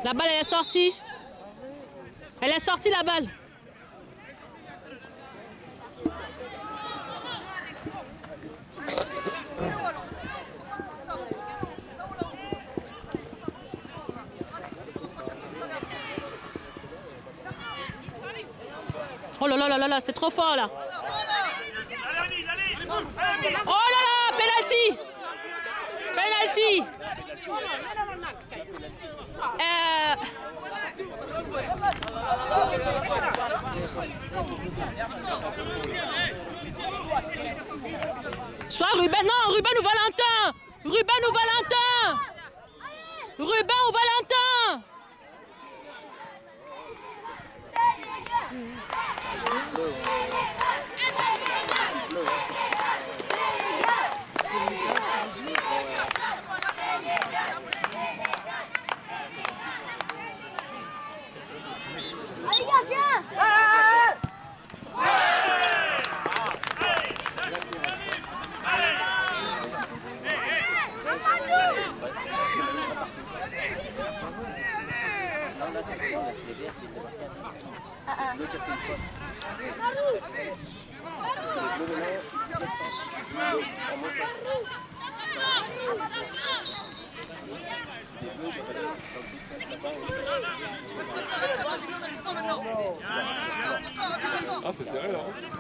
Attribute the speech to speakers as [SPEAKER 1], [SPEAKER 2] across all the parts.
[SPEAKER 1] La balle, elle est sortie. Elle est sortie, la balle. Oh là là là là, c'est trop fort là. Oh là là, penalty. Penalty. Soit Ruben, non, Ruben ou Valentin. Ruben ou Valentin. Ruben ou Valentin.
[SPEAKER 2] Allez, gardien!
[SPEAKER 3] Ah, c'est serré là.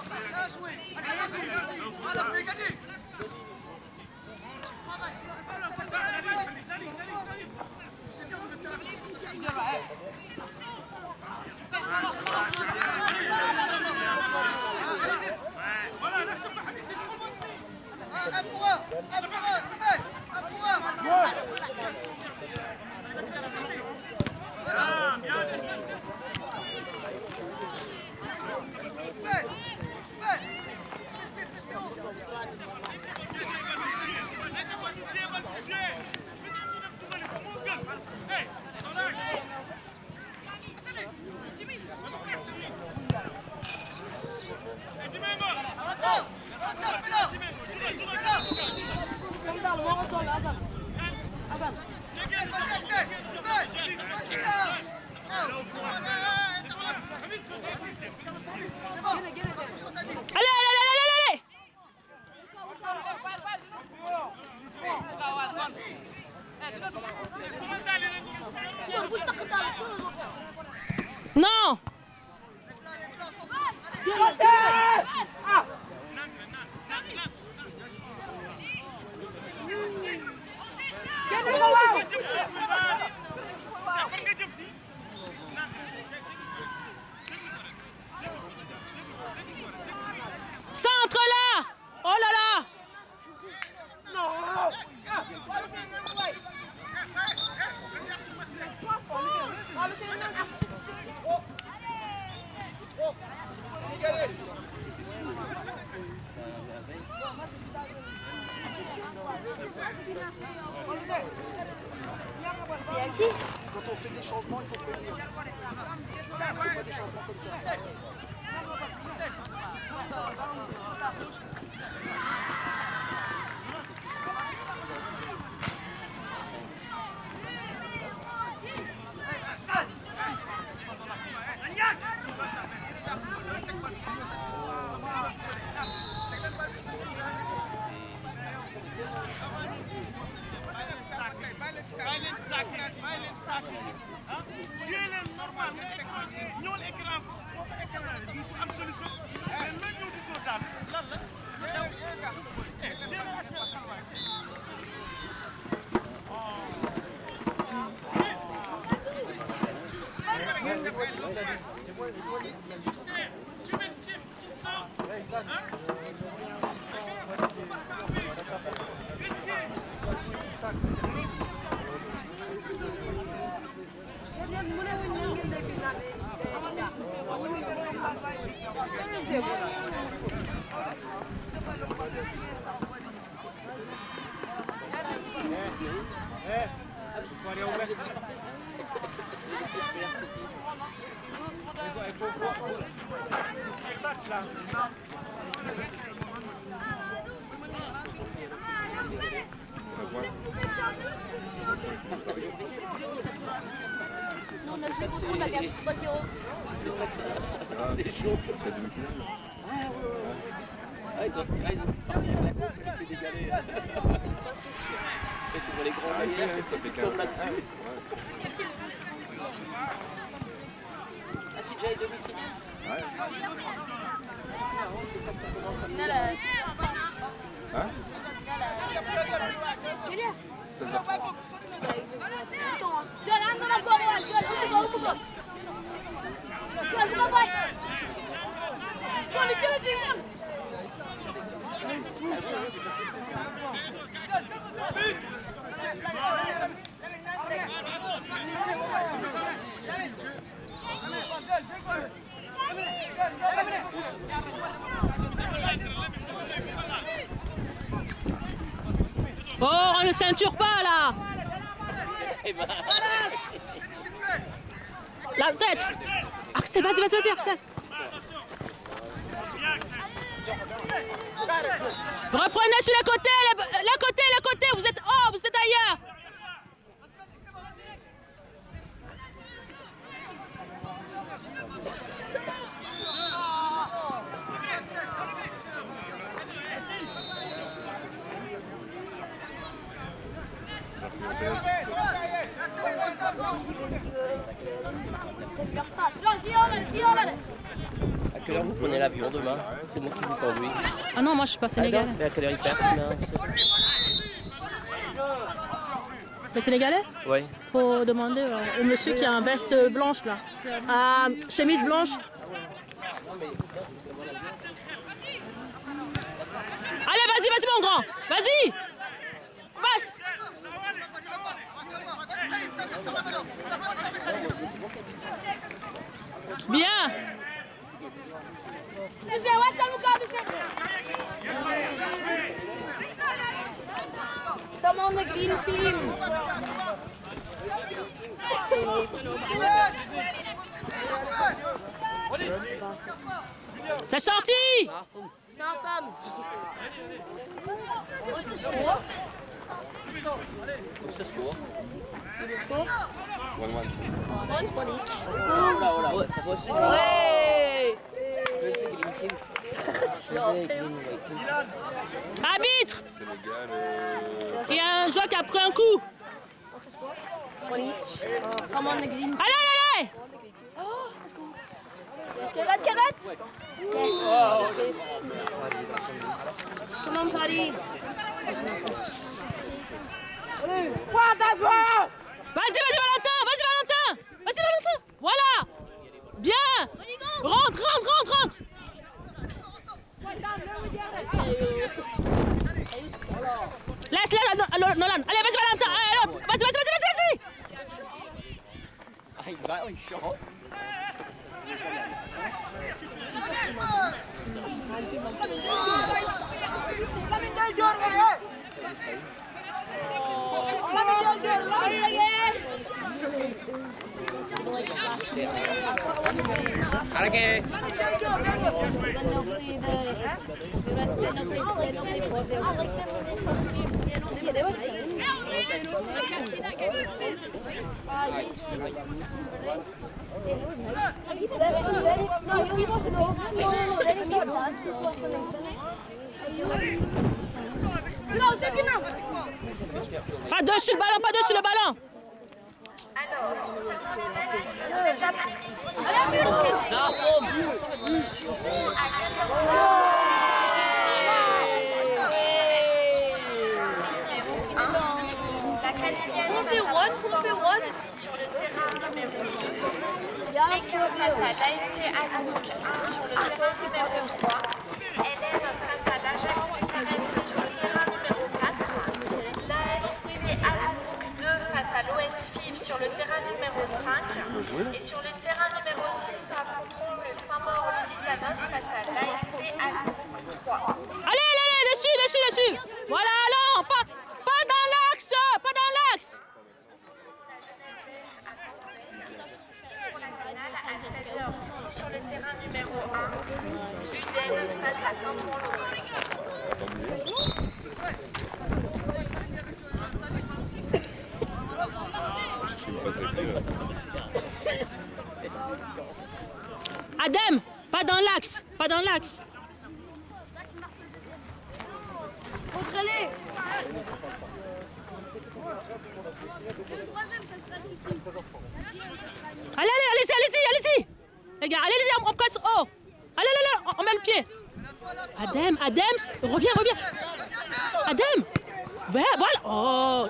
[SPEAKER 1] Non. Centre là. Oh là là.
[SPEAKER 4] Quand on fait des changements, il faut prévenir. Il faut pas des changements comme ça.
[SPEAKER 2] On a joué contre on a perdu 3-0.
[SPEAKER 5] C'est ça que ça. C'est chaud. Ah, ils ont parti avec la coupe, ils s'est dégalé. Et tu vois les grands manières qui tombent là-dessus. Ah, c'est déjà les demi-finales?
[SPEAKER 3] Ouais.
[SPEAKER 2] Finale à...
[SPEAKER 3] Hein?
[SPEAKER 2] Quelle heure?
[SPEAKER 3] 16h30.
[SPEAKER 2] Joel, anda na bola, Joel, ufuga. Joel, buka vai. Joel, tira de mim.
[SPEAKER 1] Oh, on ne ceinture pas là. La tête. Axel, vas-y, Axel. Reprenez sur les côtés, les côtés. Vous êtes ailleurs.
[SPEAKER 5] À quelle heure vous prenez l'avion demain? C'est moi qui vous conduis.
[SPEAKER 1] Ah non, moi je suis pas sénégalais.
[SPEAKER 5] Et à quelle heure il part demain?
[SPEAKER 1] Le sénégalais?
[SPEAKER 5] Oui.
[SPEAKER 1] Faut demander au monsieur qui a une veste blanche là. Chemise blanche. Allez, vas-y mon grand. Vas-y. Bien.
[SPEAKER 2] Come on, the green team.
[SPEAKER 1] C'est sorti.
[SPEAKER 2] Stop him. What's the score?
[SPEAKER 5] What's the score?
[SPEAKER 2] The score?
[SPEAKER 3] 1-1.
[SPEAKER 2] 1 each.
[SPEAKER 5] Oh, ça va aussi.
[SPEAKER 2] Ouais.
[SPEAKER 1] Arbitre.
[SPEAKER 3] Sénégal.
[SPEAKER 1] Il y a un joueur qui a pris un coup.
[SPEAKER 2] One each. Come on, the green.
[SPEAKER 1] Allez.
[SPEAKER 2] Oh, let's go. Yes, get it. Yes. You're safe. Come on, Paddy. What the bro?
[SPEAKER 1] Vas-y, Valentin. Voilà. Bien. Rentre. Laisse Nolan. Allez, vas-y, Valentin. Vas-y.
[SPEAKER 5] Ah, il va, il chante.
[SPEAKER 1] Pas dessus le ballon.
[SPEAKER 6] L'équipe face à l'ASC Anouk 1 sur le terrain numéro 3. Hélène face à l'Ajax Bucarest sur le terrain numéro 4. L'ASC Anouk 2 face à l'OS FIV sur le terrain numéro 5. Et sur le terrain numéro 6, affronteront le Saint-Maur-Lusitanos face à l'ASC Anouk 3.
[SPEAKER 1] Allez, dessus. Voilà, allons, pas dans l'axe.
[SPEAKER 6] Pour la finale à 16h30 sur le terrain numéro 1, UDEM face à Saint-Ouen-l'Auvergne.
[SPEAKER 3] Je sais pas ça.
[SPEAKER 1] Adem, pas dans l'axe, pas dans l'axe.
[SPEAKER 2] Montrez-les. Le troisième, ça sera tout.
[SPEAKER 1] Allez. Les gars, allez, on presse haut. Allez, on met le pied. Adem, reviens. Adem. Ouais, voilà. Oh.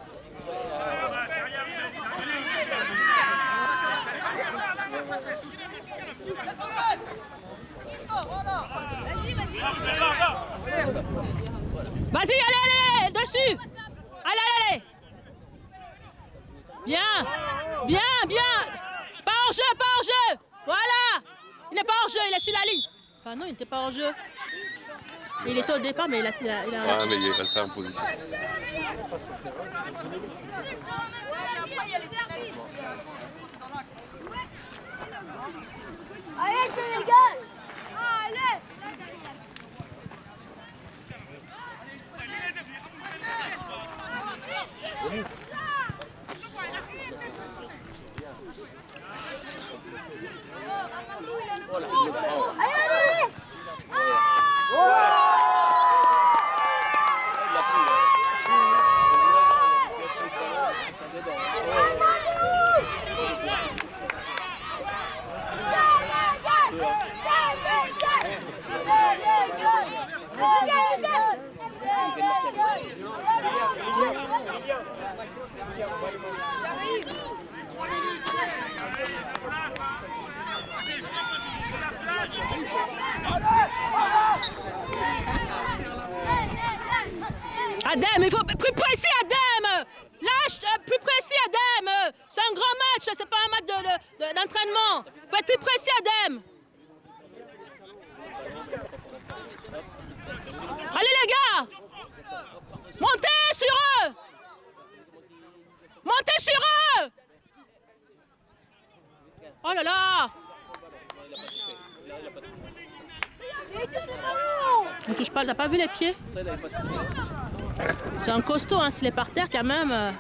[SPEAKER 1] Vas-y, allez, dessus. Allez. Bien. Pas hors jeu. Voilà. Il n'est pas hors jeu, il est sur la ligne. Ah non, il n'était pas hors jeu. Il était au départ, mais il a...
[SPEAKER 3] Ah, mais il est resté en position.
[SPEAKER 2] Allez, Sénégal. Allez.
[SPEAKER 1] Adem, il faut plus précis, Adem. Lâche, plus précis, Adem. C'est un grand match, c'est pas un match d'entraînement. Il faut être plus précis, Adem. Allez les gars, montez sur eux. Oh là là. On touche pas, t'as pas vu les pieds? C'est un costaud, hein, s'il est par terre quand même.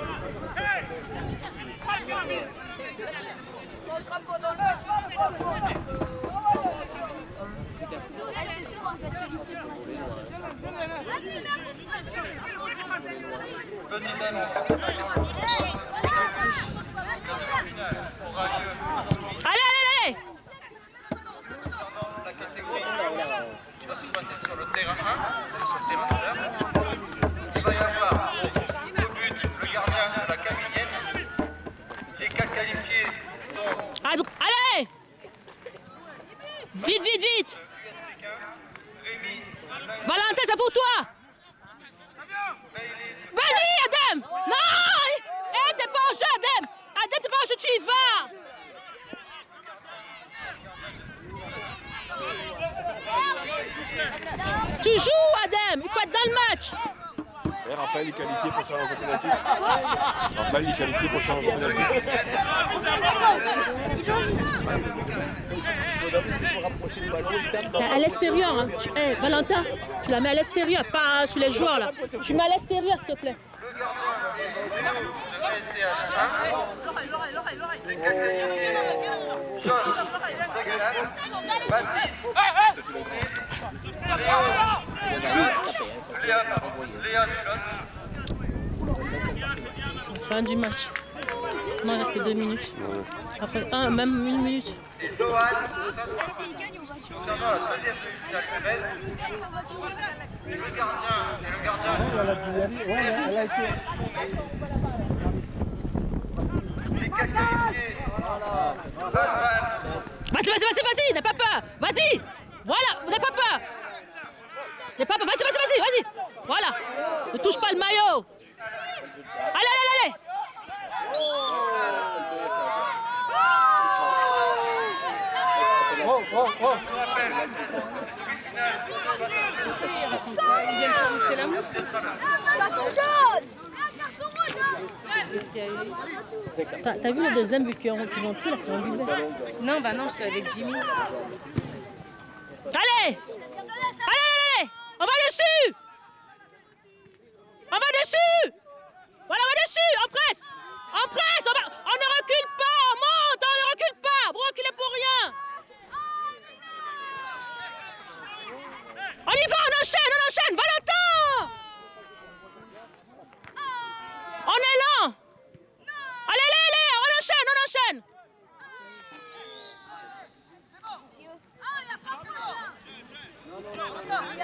[SPEAKER 7] Petite annonce.
[SPEAKER 1] Allez.
[SPEAKER 7] Concernant la catégorie qui va se passer sur le terrain 1, sur le terrain d'honneur, il va y avoir au but le gardien de la Caminienne. Les 4 qualifiés sont
[SPEAKER 1] Allez. Vite.
[SPEAKER 7] Rémi,
[SPEAKER 1] Valentin, c'est pour toi. Vas-y, Adem. Non. T'es pas en jeu, Adem. T'es pas en jeu, tu y vas. Tu joues, Adem. Il faut être dans le match.
[SPEAKER 3] Et Raphaël est qualifié pour changer de penalty. Raphaël est qualifié pour changer de penalty.
[SPEAKER 1] À l'extérieur, hein. Valentin, tu la mets à l'extérieur, pas sur les joueurs là. Tu mets à l'extérieur, s'il te plaît.
[SPEAKER 7] le gardien de PSCH1. Les 4 qualifiés Georges Deguenal, Léa
[SPEAKER 1] Fin du match. Non, il restait 2 minutes. Après, même 1 minute.
[SPEAKER 7] et Johan, concernant la deuxième demi-finale humaine, le gardien les 4 qualifiés
[SPEAKER 1] Vas-y, n'aie pas peur. Vas-y. Voilà, n'aie pas peur. Vas-y. Voilà. Ne touche pas le maillot. Allez.
[SPEAKER 2] C'est la mousse. Carton jaune. Carton rouge.
[SPEAKER 1] T'as vu le deuxième but qu'ils ont pris là, c'est un but.
[SPEAKER 8] Non, je suis avec Jimmy.
[SPEAKER 1] Allez. On va dessus. Voilà, on va dessus. On presse. On ne recule pas. On monte, on ne recule pas. Vous reculez pour rien.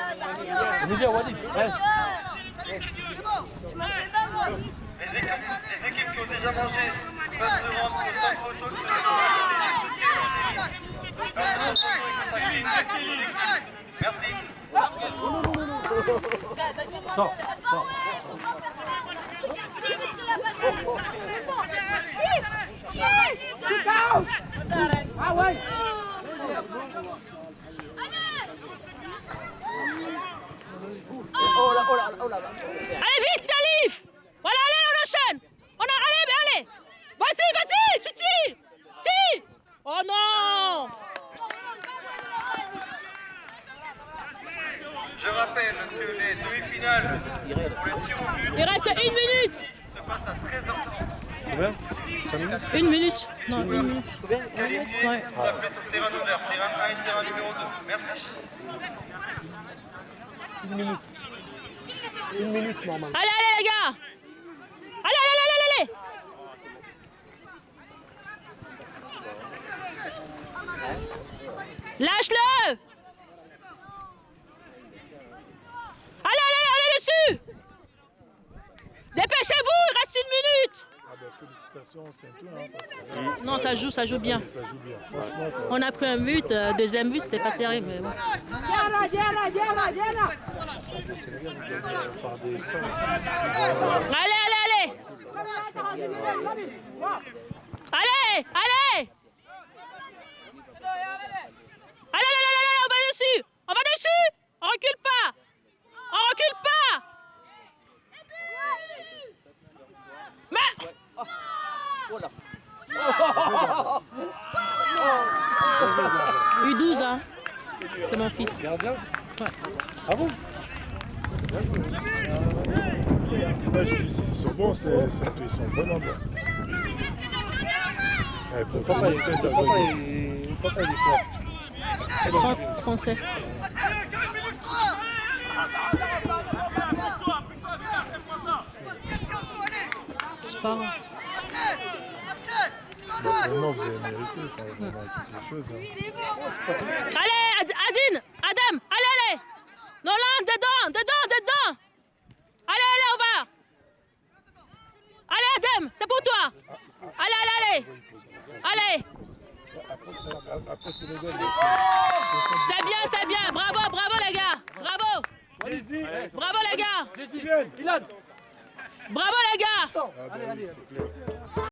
[SPEAKER 7] Les équipes qui ont déjà mangé peuvent se rendre au stade photo qui se Merci.
[SPEAKER 2] Ah ouais.
[SPEAKER 1] Allez vite, Salif! Voilà, allez, on enchaîne! Allez! Vas-y, tu tires! Tire! Oh non!
[SPEAKER 7] Je rappelle que les demi-finales pour les tirs au but
[SPEAKER 1] Il reste 1 minute!
[SPEAKER 7] se passent à 13h30.
[SPEAKER 3] Combien 5 minutes
[SPEAKER 1] 1 minute? Non, 1 minute.
[SPEAKER 7] Qualifiés
[SPEAKER 1] Ouais.
[SPEAKER 7] sont appelés sur le terrain d'honneur, terrain 1 et terrain numéro 2. Merci.
[SPEAKER 4] 1 minute normalement.
[SPEAKER 1] Allez, les gars! Allez! Lâche-le! Allez dessus! Dépêchez-vous, il reste 1 minute!
[SPEAKER 9] Ah ben félicitations, c'est un peu, hein, parce que
[SPEAKER 1] Non, ça joue bien.
[SPEAKER 9] ça joue bien. Franchement, ça...
[SPEAKER 1] On a pris un but, deuxième but, c'était pas terrible. Mais bon.
[SPEAKER 9] Le Sénégal nous gagne par des 100 aussi.
[SPEAKER 1] Allez! Allez, on va dessus! On recule pas! Mais... U12, hein? C'est mon fils.
[SPEAKER 9] Gardien Ah bon Ouais, je dis, ils sont bons, ils sont vraiment bons. Ouais, papa, il est fort.
[SPEAKER 1] Français. C'est pas grave.
[SPEAKER 9] Maintenant, vous avez mérité, enfin, vraiment, toutes les choses. Hein.
[SPEAKER 1] Allez, Adam, allez! Nolan, dedans! Allez, on va! Allez, Adam, c'est pour toi! Allez!
[SPEAKER 9] Après, c'est le gars.
[SPEAKER 1] C'est bien! Bravo, les gars! Bravo, les gars!
[SPEAKER 9] Jay-Z,
[SPEAKER 1] Bravo, les gars!
[SPEAKER 9] Ah, ben oui, c'est clair.